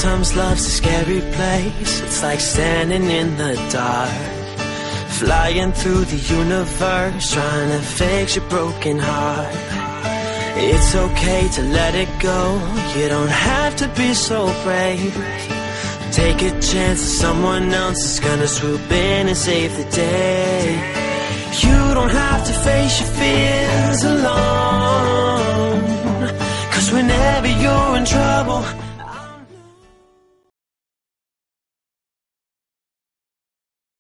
Sometimes love's a scary place. It's like standing in the dark, flying through the universe, trying to fix your broken heart. It's okay to let it go. You don't have to be so brave. Take a chance that someone else is gonna swoop in and save the day. You don't have to face your fears alone, 'cause whenever you're in trouble,